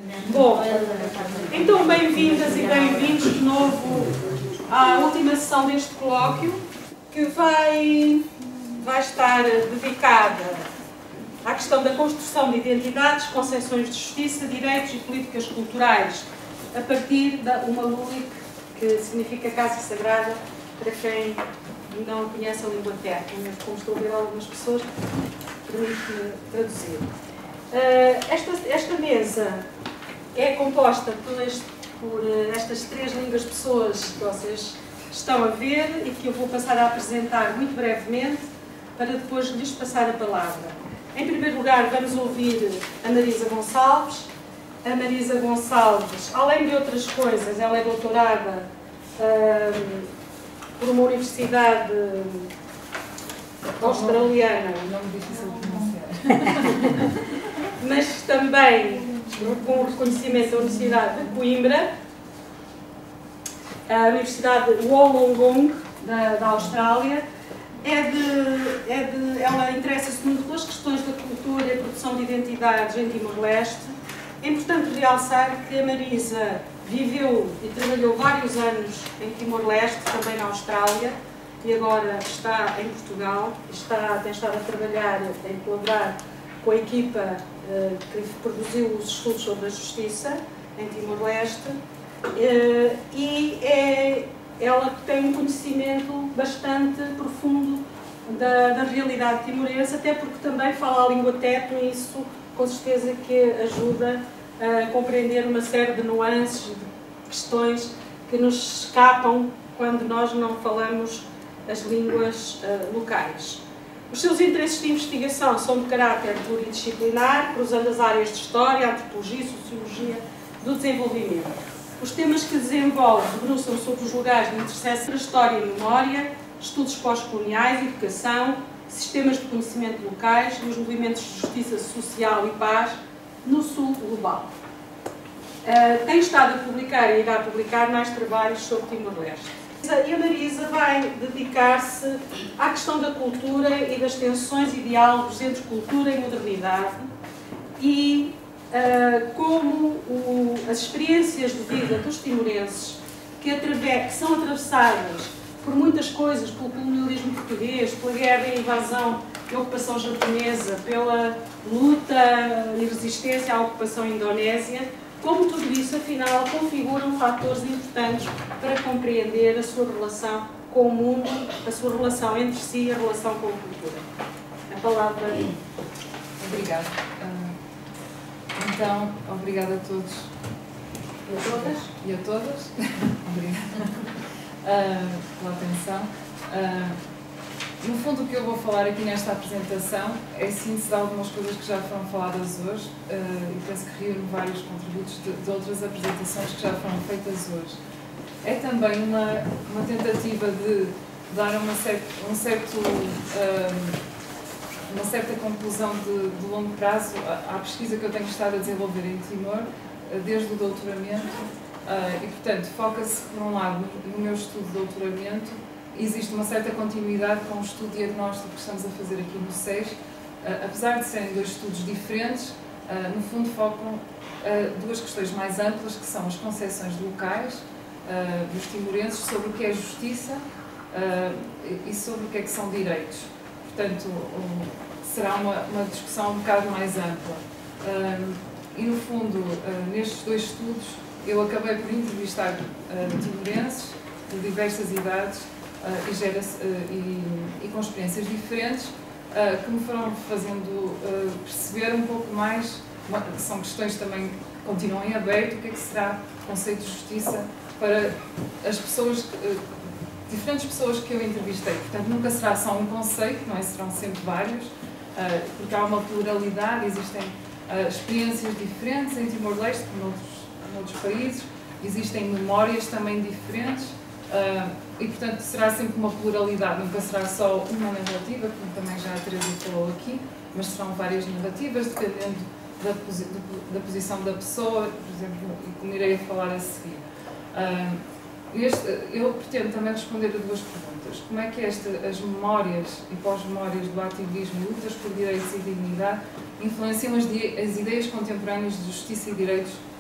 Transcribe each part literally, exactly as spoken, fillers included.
Bom, então bem-vindas e bem-vindos de novo à última sessão deste colóquio, que vai, vai estar dedicada à questão da construção de identidades, concepções de justiça, direitos e políticas culturais, a partir da uma LULIC, que significa Casa Sagrada, para quem não conhece a língua terra, como estou a ver algumas pessoas, permite-me traduzir. Esta, esta mesa é composta por, este, por estas três lindas pessoas que vocês estão a ver e que eu vou passar a apresentar muito brevemente, para depois lhes passar a palavra. Em primeiro lugar, vamos ouvir a Marisa Gonçalves. A Marisa Gonçalves, além de outras coisas, ela é doutorada hum, por uma universidade australiana, nome difícil de pronunciar, mas também com o reconhecimento da Universidade de Coimbra, a Universidade Wollongong da, da Austrália. É de, é de, ela interessa-se muito pelas questões da cultura e a produção de identidades em Timor-Leste. É importante realçar que a Marisa viveu e trabalhou vários anos em Timor-Leste, também na Austrália, e agora está em Portugal. Está, tem estado a trabalhar, em colaborar com a equipa uh, que produziu os estudos sobre a justiça em Timor-Leste, uh, e é ela tem um conhecimento bastante profundo da, da realidade timorense, até porque também fala a língua teto, e isso com certeza que ajuda a compreender uma série de nuances, de questões que nos escapam quando nós não falamos as línguas uh, locais. Os seus interesses de investigação são de caráter pluridisciplinar, cruzando as áreas de História, Antropologia e Sociologia do Desenvolvimento. Os temas que desenvolve debruçam sobre os lugares de interseção da história e memória, estudos pós-coloniais, educação, sistemas de conhecimento locais e os movimentos de justiça social e paz no sul global. Uh, tem estado a publicar e irá publicar mais trabalhos sobre Timor-Leste. E a Marisa vai dedicar-se à questão da cultura e das tensões e diálogos entre cultura e modernidade, e uh, como o, as experiências de vida dos timorenses, que, através, que são atravessadas por muitas coisas, pelo colonialismo português, pela guerra e invasão e ocupação japonesa, pela luta e resistência à ocupação indonésia, como tudo isso, afinal, configuram fatores importantes para compreender a sua relação com o mundo, a sua relação entre si e a relação com a cultura. A palavra é... Obrigada. Então, obrigada a todos e a todas, e a todas. Obrigada uh, pela atenção. Uh, No fundo, o que eu vou falar aqui nesta apresentação é síntese de algumas coisas que já foram faladas hoje, uh, e penso que reúne vários contributos de, de outras apresentações que já foram feitas hoje. É também uma, uma tentativa de dar uma certo, um certo, uh, uma certa conclusão de, de longo prazo à, à pesquisa que eu tenho estado a desenvolver em Timor, uh, desde o doutoramento, uh, e, portanto, foca-se, por um lado, no, no meu estudo de doutoramento. Existe uma certa continuidade com o estudo diagnóstico que estamos a fazer aqui no S E S. Uh, apesar de serem dois estudos diferentes, uh, no fundo focam uh, duas questões mais amplas, que são as concepções locais uh, dos timorenses sobre o que é justiça uh, e sobre o que é que são direitos. Portanto, um, será uma, uma discussão um bocado mais ampla. Uh, e, no fundo, uh, nestes dois estudos, eu acabei por entrevistar uh, timorenses de diversas idades, Uh, e, gera, uh, e, e com experiências diferentes, uh, que me foram fazendo uh, perceber um pouco mais, uma, que são questões também que continuam em aberto, o que é que será o conceito de justiça para as pessoas, uh, diferentes pessoas que eu entrevistei. Portanto, nunca será só um conceito, não é? Serão sempre vários, uh, porque há uma pluralidade, existem uh, experiências diferentes em Timor-Leste, como noutros, noutros países, existem memórias também diferentes. Uh, e, portanto, será sempre uma pluralidade, nunca será só uma narrativa, como também já a Teresa falou aqui, mas serão várias narrativas, dependendo da, posi da posição da pessoa, por exemplo, e como irei falar a seguir. Uh, este, eu pretendo também responder a duas perguntas. Como é que esta, as memórias e pós-memórias do ativismo e lutas por direitos e dignidade influenciam as, as ideias contemporâneas de justiça e direitos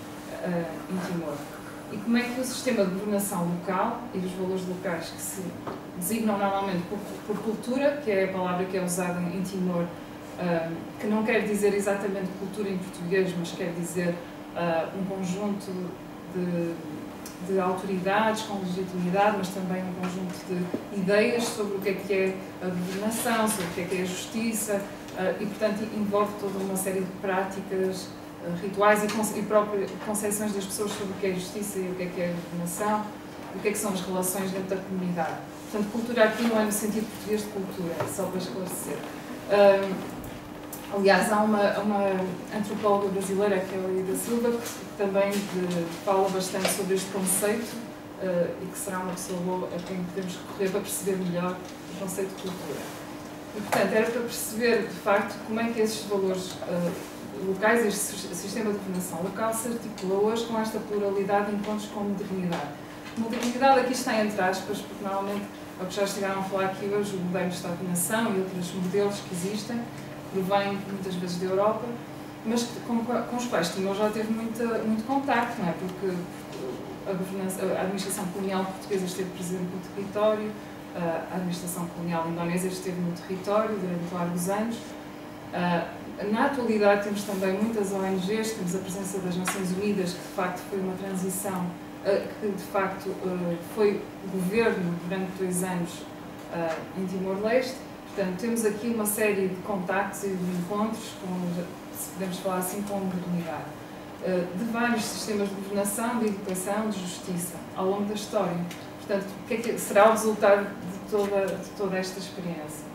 uh, em Timor. E como é que o sistema de governação local e os valores locais que se designam normalmente por, por cultura, que é a palavra que é usada em Timor, uh, que não quer dizer exatamente cultura em português, mas quer dizer uh, um conjunto de, de autoridades com legitimidade, mas também um conjunto de ideias sobre o que é que é a governação, sobre o que é que é a justiça, uh, e portanto envolve toda uma série de práticas, rituais e, conce e próprias concepções das pessoas sobre o que é justiça e o que é que é governação, e o que é que são as relações dentro da comunidade. Portanto, cultura aqui não é no sentido português de cultura, é só para esclarecer. Um, aliás, há uma, uma antropóloga brasileira, que é a Elida Silva, que também de, fala bastante sobre este conceito uh, e que será uma pessoa boa a quem podemos recorrer para perceber melhor o conceito de cultura. E, portanto, era para perceber, de facto, como é que esses valores uh, locais, este sistema de governação local se articula hoje com esta pluralidade de encontros com modernidade. Modernidade aqui está entre aspas, porque normalmente é o que já estiveram a falar aqui hoje, o moderno Estado-nação e outros modelos que existem, que provêm muitas vezes da Europa, mas com, com os quais Timor já teve muita, muito contacto, não é? Porque a, governança, a administração colonial portuguesa esteve presente no território, a administração colonial indonésia esteve no território durante largos anos. Na atualidade temos também muitas O N Gs, temos a presença das Nações Unidas, que de facto foi uma transição, que de facto foi governo durante dois anos em Timor-Leste. Portanto, temos aqui uma série de contactos e de encontros, com, se podemos falar assim, com a modernidade, de vários sistemas de governação, de educação, de justiça, ao longo da história. Portanto, o que é que será o resultado de toda, de toda esta experiência?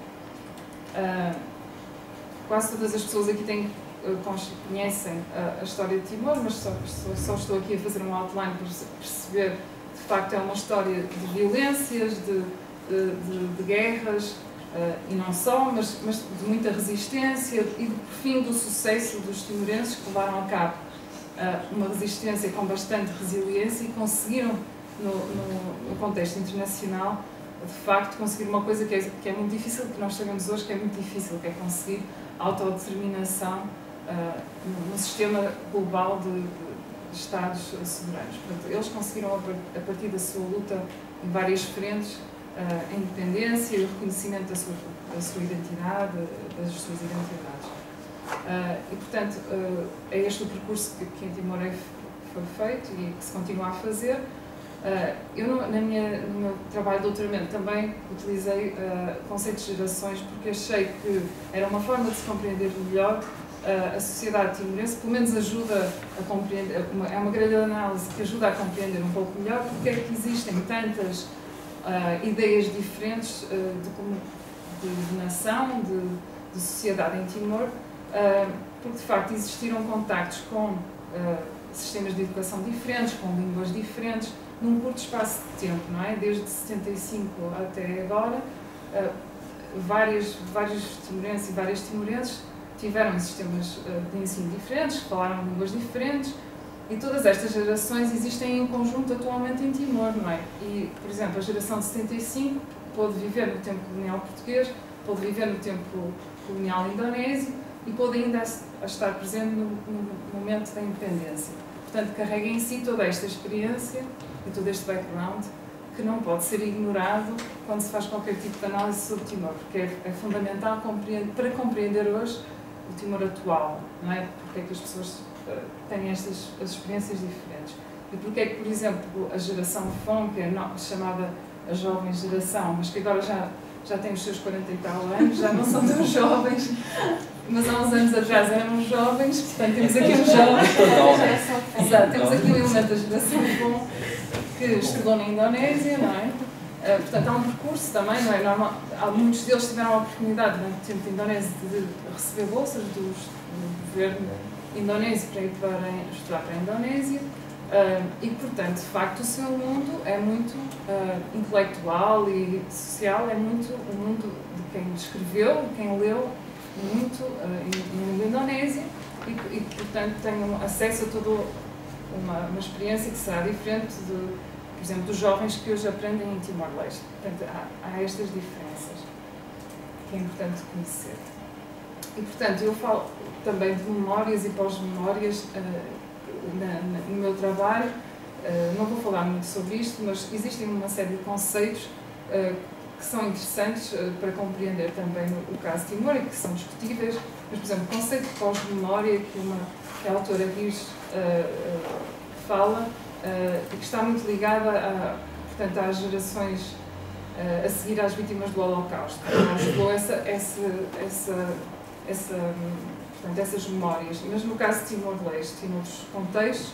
Quase todas as pessoas aqui têm, conhecem a, a história de Timor, mas só, só, só estou aqui a fazer um outline para perceber que, de facto, é uma história de violências, de, de, de, de guerras, uh, e não só, mas, mas de muita resistência e, de, por fim, do sucesso dos timorenses que levaram a cabo uh, uma resistência com bastante resiliência e conseguiram, no, no, no contexto internacional, de facto, conseguir uma coisa que é, que é muito difícil, que nós sabemos hoje que é muito difícil, que é conseguir autodeterminação uh, no sistema global de, de, de Estados soberanos. Portanto, eles conseguiram, a partir da sua luta em várias frentes, uh, a independência e o reconhecimento da sua, da sua identidade, das suas identidades. Uh, e, portanto, uh, é este o percurso que, que em Timor foi feito e que se continua a fazer. Uh, eu, no, na minha, no meu trabalho de doutoramento, também utilizei uh, conceitos de gerações porque achei que era uma forma de se compreender melhor uh, a sociedade timorense, pelo menos ajuda a compreender, uma, é uma grande análise que ajuda a compreender um pouco melhor porque é que existem tantas uh, ideias diferentes uh, de, como, de, de nação, de, de sociedade em Timor, uh, porque de facto existiram contactos com uh, sistemas de educação diferentes, com línguas diferentes, num curto espaço de tempo, não é? Desde setenta e cinco até agora, uh, várias, vários timorenses e várias timorenses tiveram sistemas uh, de ensino diferentes, falaram línguas diferentes, e todas estas gerações existem em conjunto atualmente em Timor, não é? E, por exemplo, a geração de setenta e cinco pôde viver no tempo colonial português, pôde viver no tempo colonial indonésio e pôde ainda estar presente no, no momento da independência. Portanto, carrega em si toda esta experiência e todo este background que não pode ser ignorado quando se faz qualquer tipo de análise sobre Timor, porque é, é fundamental compreender, para compreender hoje o Timor atual, não é? Porque é que as pessoas uh, têm estas as experiências diferentes. E porque é que, por exemplo, a geração Fon, que é no, chamada a jovem geração, mas que agora já, já tem os seus quarenta e tal anos, já não são tão jovens, mas há uns anos atrás eram jovens, portanto temos aqui um jovem. Exato, temos aqui um elemento da geração Fon que estudou na Indonésia, não é? Uh, portanto, há um percurso também, não é? Normal, há, muitos deles tiveram a oportunidade, durante o tempo de Indonésia, de receber bolsas do, do governo indonésio para ir para estudar para a Indonésia. Uh, e, portanto, de facto, o seu mundo é muito uh, intelectual e social, é muito o mundo de quem escreveu, de quem leu, muito uh, em língua indonésia e, e, portanto, tem um acesso a toda uma, uma experiência que será diferente, de, por exemplo, dos jovens que hoje aprendem em Timor-Leste. Portanto, há, há estas diferenças que é importante conhecer. E, portanto, eu falo também de memórias e pós-memórias. Uh, na, na, no meu trabalho, uh, não vou falar muito sobre isto, mas existem uma série de conceitos uh, que são interessantes uh, para compreender também o, o caso de Timor e que são discutíveis. Mas, por exemplo, o conceito de pós-memória que, uma, que a autora Riz uh, uh, fala uh, e que está muito ligada a, portanto, às gerações uh, a seguir às vítimas do Holocausto. Ela ajudou essa, essa, essa, essa, portanto, essas memórias. Mas no caso de Timor-Leste e noutros contextos,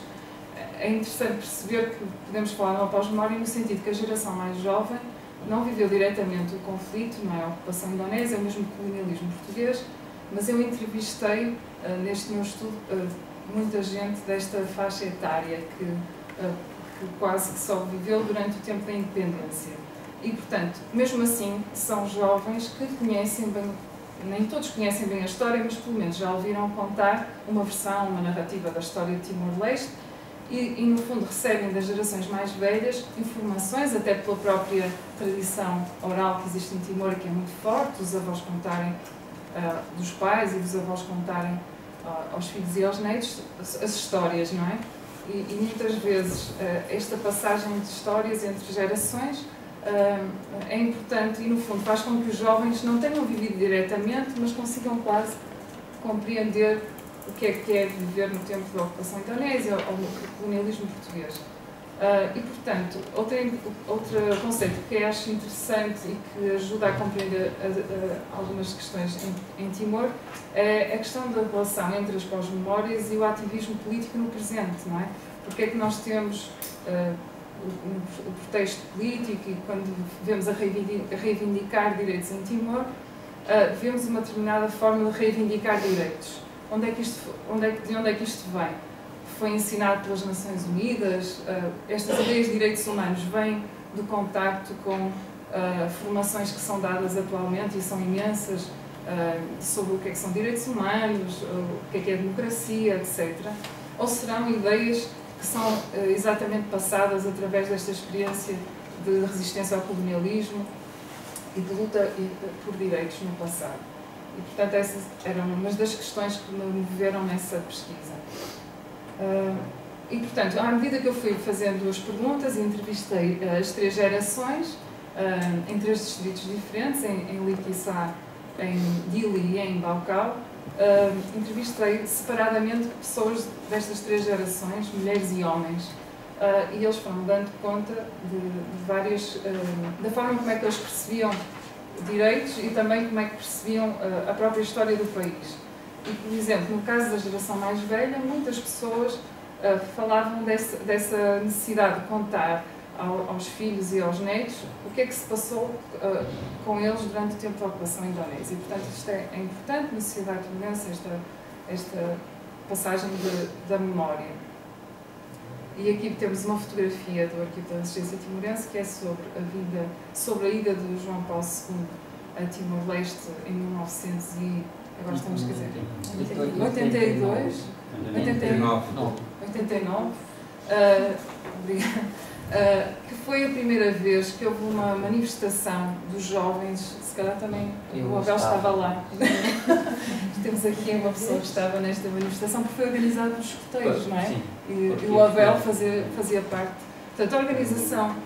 é interessante perceber que podemos falar de uma pós-memória no sentido que a geração mais jovem não viveu diretamente o conflito, não é? A ocupação indonésia, mesmo o colonialismo português, mas eu entrevistei, uh, neste meu estudo, uh, muita gente desta faixa etária que, uh, que quase que só viveu durante o tempo da independência. E, portanto, mesmo assim, são jovens que conhecem bem, nem todos conhecem bem a história, mas pelo menos já ouviram contar uma versão, uma narrativa da história de Timor-Leste e, e, no fundo, recebem das gerações mais velhas informações, até pela própria tradição oral que existe em Timor e que é muito forte, os avós contarem Uh, dos pais e dos avós contarem uh, aos filhos e aos netos as, as histórias, não é? E, e muitas vezes uh, esta passagem de histórias entre gerações uh, é importante e, no fundo, faz com que os jovens não tenham vivido diretamente, mas consigam quase compreender o que é que é viver no tempo da ocupação indonésia ou no colonialismo português. Uh, e, portanto, outro, outro conceito que eu acho interessante e que ajuda a compreender a, a, algumas questões em, em Timor é a questão da relação entre as pós-memórias e o ativismo político no presente, não é? Porque é que nós temos uh, o, o pretexto político e quando vemos a reivindicar, a reivindicar direitos em Timor, uh, vemos uma determinada forma de reivindicar direitos. Onde é que isto, onde é, de onde é que isto vem? Foi ensinado pelas Nações Unidas, uh, estas ideias de direitos humanos vêm do contacto com uh, formações que são dadas atualmente e são imensas uh, sobre o que é que são direitos humanos, uh, o que é que é democracia, etcétera. Ou serão ideias que são uh, exatamente passadas através desta experiência de resistência ao colonialismo e de luta por direitos no passado. E, portanto, essas eram umas das questões que me moveram nessa pesquisa. Uh, e, portanto, à medida que eu fui fazendo as perguntas, entrevistei uh, as três gerações, uh, em três distritos diferentes, em, em Liquiçá, em Dili e em Baucau. Uh, entrevistei separadamente pessoas destas três gerações, mulheres e homens, uh, e eles foram dando conta de, de várias, uh, da forma como é que eles percebiam direitos e também como é que percebiam uh, a própria história do país. E, por exemplo, no caso da geração mais velha, muitas pessoas uh, falavam desse, dessa necessidade de contar ao, aos filhos e aos netos o que é que se passou uh, com eles durante o tempo da ocupação indonésia. E, portanto, isto é, é importante na sociedade timorense, esta, esta passagem de, da memória. E aqui temos uma fotografia do Arquivo da Resistência Timorense que é sobre a vida, sobre a ida de João Paulo segundo a Timor-Leste em mil e novecentos e agora estamos a dizer oitenta e dois, oitenta e nove, oitenta e nove, uh, uh, que foi a primeira vez que houve uma manifestação dos jovens, se calhar também eu o Abel estava, estava lá. Temos aqui uma pessoa que estava nesta manifestação, porque foi organizada pelos escuteiros, não é? Sim. E, e o Abel fazia, fazia parte. Portanto, a organização.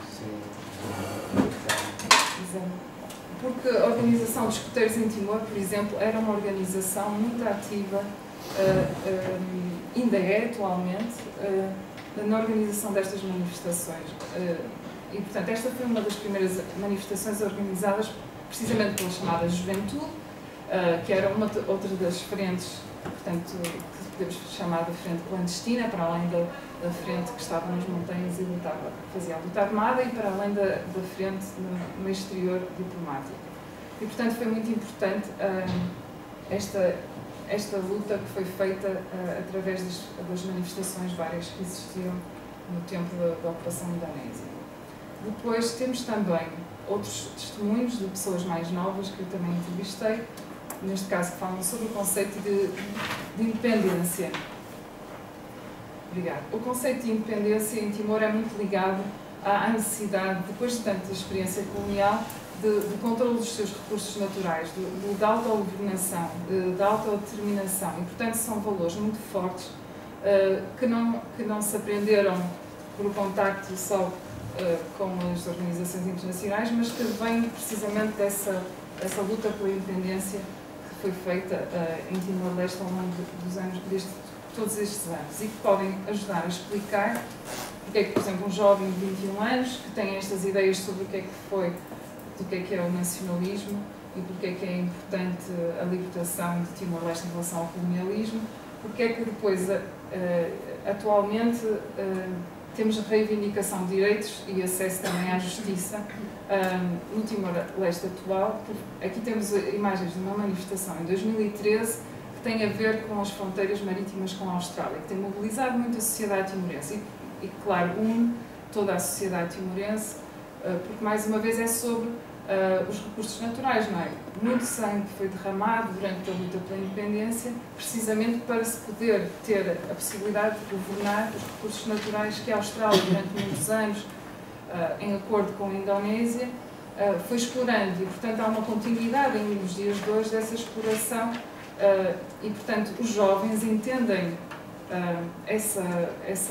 Porque a organização de escuteiros em Timor, por exemplo, era uma organização muito ativa, uh, uh, ainda é atualmente, uh, na organização destas manifestações. Uh, e, portanto, esta foi uma das primeiras manifestações organizadas precisamente pela chamada Juventude, uh, que era uma outra das frentes, portanto, que podemos chamar de frente clandestina, para além da, da frente que estava nas montanhas e lutava, fazia a luta armada, e para além da, da frente no, no exterior diplomático. E, portanto, foi muito importante uh, esta, esta luta que foi feita uh, através das, das manifestações várias que existiam no tempo da, da ocupação indonésia. Depois temos também outros testemunhos de pessoas mais novas que eu também entrevistei, neste caso que falam sobre o conceito de, de independência. Obrigada. O conceito de independência em Timor é muito ligado à necessidade, depois de tanta experiência colonial, de, de controle dos seus recursos naturais, de, de, de autogovernação, de, de autodeterminação, e, portanto, são valores muito fortes uh, que, não, que não se aprenderam por contacto só uh, com as organizações internacionais, mas que vêm precisamente dessa, dessa luta pela independência que foi feita uh, em Timor-Leste ao longo dos anos, desde todos estes anos, e que podem ajudar a explicar porque é que, por exemplo, um jovem de vinte e um anos que tem estas ideias sobre o que é que foi, do que é que é o nacionalismo e porque é que é importante a libertação de Timor-Leste em relação ao colonialismo, porque é que depois, uh, atualmente, uh, temos reivindicação de direitos e acesso também à justiça uh, no Timor-Leste atual. Aqui temos imagens de uma manifestação em dois mil e treze que tem a ver com as fronteiras marítimas com a Austrália, que tem mobilizado muito a sociedade timorense e, e claro, une toda a sociedade timorense, uh, porque, mais uma vez, é sobre Uh, os recursos naturais, não é? Muito sangue foi derramado durante a luta pela independência, precisamente para se poder ter a possibilidade de governar os recursos naturais que a Austrália, durante muitos anos, uh, em acordo com a Indonésia, uh, foi explorando. E, portanto, há uma continuidade ainda nos dias de hoje dessa exploração uh, e, portanto, os jovens entendem uh, essa, essa,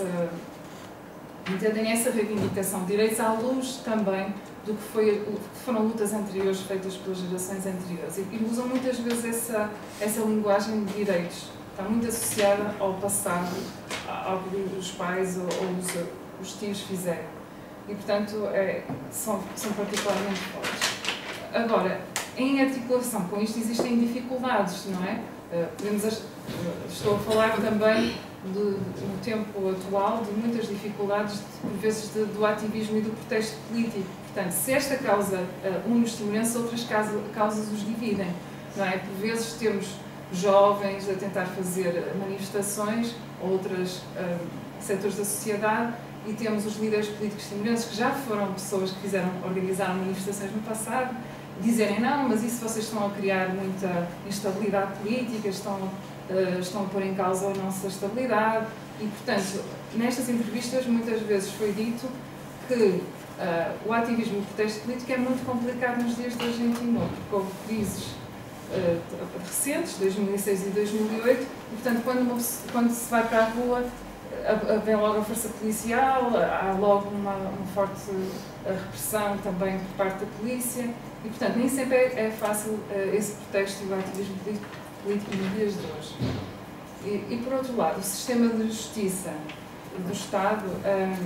entendem essa reivindicação de direitos à luz também do que, foi, do que foram lutas anteriores feitas pelas gerações anteriores. E, e usam muitas vezes essa, essa linguagem de direitos. Está muito associada ao passado, ao que os pais ou, ou os, os tios fizeram. E, portanto, é, são, são particularmente fortes. Agora, em articulação com isto existem dificuldades, não é? Uh, podemos, uh, estou a falar também de, no tempo atual de muitas dificuldades, de, por vezes, de, do ativismo e do protesto político. Portanto, se esta causa uh, une os timorenses, outras causas, causas os dividem, não é? Por vezes temos jovens a tentar fazer manifestações, outros uh, setores da sociedade, e temos os líderes políticos timorenses, que já foram pessoas que fizeram, organizaram manifestações no passado, dizerem não, mas isso vocês estão a criar muita instabilidade política, estão, uh, estão a pôr em causa a nossa estabilidade. E, portanto, nestas entrevistas muitas vezes foi dito que uh, o ativismo e o protesto político é muito complicado nos dias de hoje em Timor, porque houve crises uh, recentes, dois mil e seis e dois mil e oito, e, portanto, quando, uma, quando se vai para a rua, vem logo a força policial, há logo uma, uma forte repressão também por parte da polícia e, portanto, nem sempre é, é fácil uh, esse protesto e o ativismo político, político nos dias de hoje. E, e, por outro lado, o sistema de justiça do Estado uh,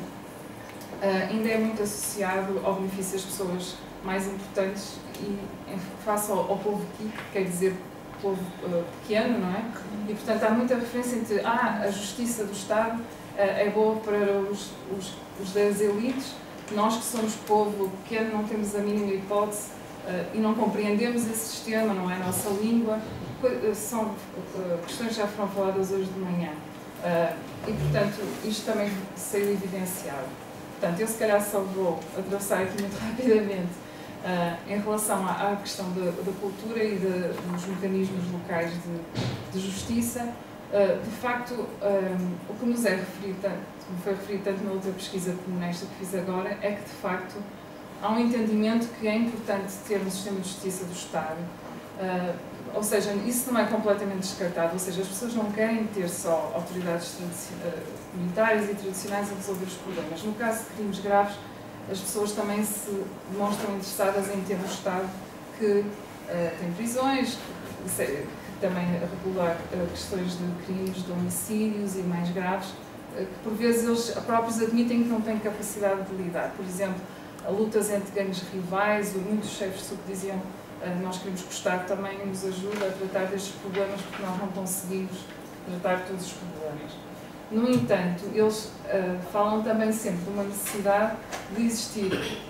uh, ainda é muito associado ao benefício das pessoas mais importantes e em face ao, ao povo aqui, quer dizer, povo uh, pequeno, não é? E, portanto, há muita referência entre ah, a justiça do Estado uh, é boa para os, os, os das elites, nós que somos povo pequeno não temos a mínima hipótese uh, e não compreendemos esse sistema, não é? A nossa língua, são uh, questões que já foram faladas hoje de manhã. Uh, e, portanto, isto também saiu evidenciado. Portanto, eu se calhar só vou atravessar aqui muito rapidamente Uh, em relação à, à questão da, da cultura e de, dos mecanismos locais de, de justiça. Uh, de facto, um, o que nos é referido, tanto, me foi referido tanto na outra pesquisa como nesta que fiz agora, é que, de facto, há um entendimento que é importante ter um sistema de justiça do Estado. Uh, ou seja, isso não é completamente descartado, ou seja, as pessoas não querem ter só autoridades uh, militares e tradicionais a resolver os problemas. No caso de crimes graves, as pessoas também se demonstram interessadas em ter um Estado que uh, tem prisões, que, que também regula uh, questões de crimes, de homicídios e mais graves, uh, que por vezes eles próprios admitem que não têm capacidade de lidar. Por exemplo, lutas entre gangues rivais, muitos chefes sul que diziam uh, nós queremos que o Estado também nos ajude a tratar destes problemas porque nós não conseguimos tratar todos os problemas. No entanto, eles uh, falam também sempre de uma necessidade de existir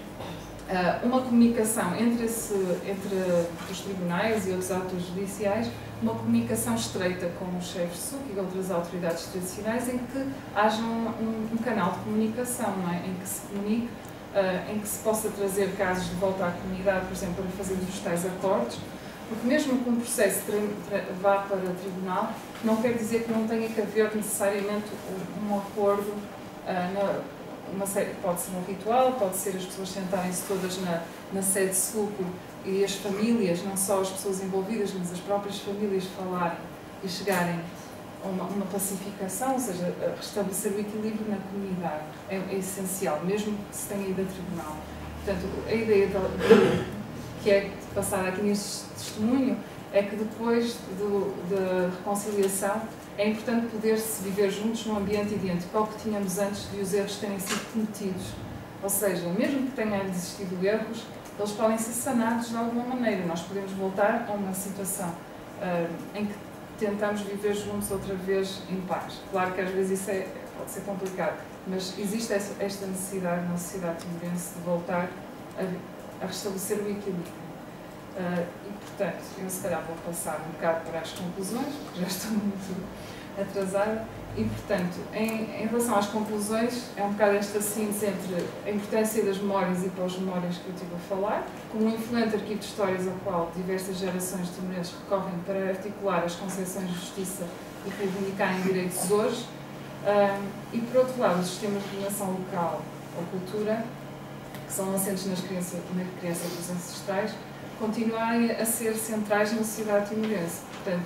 uh, uma comunicação entre, esse, entre os tribunais e outros atores judiciais, uma comunicação estreita com os chefes de S U C e outras autoridades tradicionais, em que haja um, um, um canal de comunicação, não é? Em que se comunique, uh, em que se possa trazer casos de volta à comunidade, por exemplo, para fazer os tais acordos, porque mesmo que um processo vá para o tribunal, não quer dizer que não tenha que haver necessariamente um, um acordo, uh, na, uma série, pode ser um ritual, pode ser as pessoas sentarem-se todas na, na sede de S U C e as famílias, não só as pessoas envolvidas, mas as próprias famílias falarem e chegarem uma, uma pacificação, ou seja, restabelecer o equilíbrio na comunidade. É, é essencial, mesmo que se tenha ido a tribunal. Portanto, a ideia de, de, que é passada aqui neste testemunho é que depois da reconciliação é importante poder-se viver juntos num ambiente idêntico ao que tínhamos antes de os erros terem sido cometidos. Ou seja, mesmo que tenham existido erros, eles podem ser sanados de alguma maneira. Nós podemos voltar a uma situação uh, em que tentamos viver juntos outra vez em paz. Claro que às vezes isso é, pode ser complicado, mas existe esta necessidade na sociedade timorense de voltar a, a restabelecer o equilíbrio. Uh, e, portanto, eu se calhar vou passar um bocado para as conclusões, porque já estou muito atrasada, e, portanto, em, em relação às conclusões, é um bocado esta síntese entre a importância das memórias e pós-memórias que eu estive a falar, como um influente arquivo de histórias ao qual diversas gerações de timorenses recorrem para articular as concepções de justiça e reivindicarem direitos hoje, uh, e, por outro lado, os sistemas de dominação local ou cultura, que são assentes nas crianças, na criança dos ancestrais, continuarem a ser centrais na sociedade timorense. Portanto,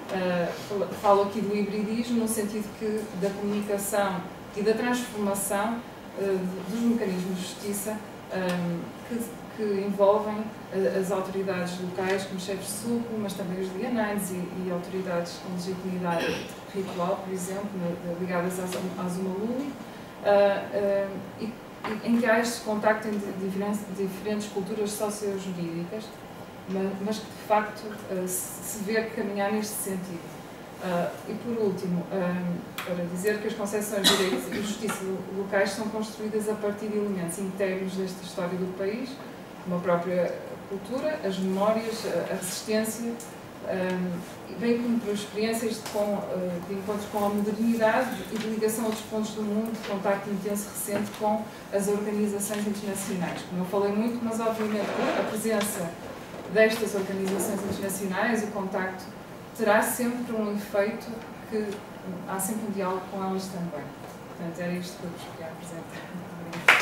uh, falo aqui do hibridismo no sentido que da comunicação e da transformação uh, dos mecanismos de justiça um, que, que envolvem uh, as autoridades locais, como chefes de suco, mas também os lianães e, e autoridades com legitimidade ritual, por exemplo, ligadas às, às Umaluli, uh, uh, e, em que há este contacto entre diferentes, diferentes culturas sociojurídicas, mas, mas que de facto uh, se vê caminhar neste sentido. Uh, e por último, um, para dizer que as concepções de direito e justiça locais são construídas a partir de elementos integros desta história do país, como a própria cultura, as memórias, a resistência, um, bem como por experiências de, com, uh, de encontro com a modernidade e de ligação a outros pontos do mundo, de contacto intenso recente com as organizações internacionais. Como eu falei muito, mas obviamente a presença destas organizações internacionais, o contacto, terá sempre um efeito que há sempre um diálogo com elas também. Portanto, era isto que eu vos queria apresentar.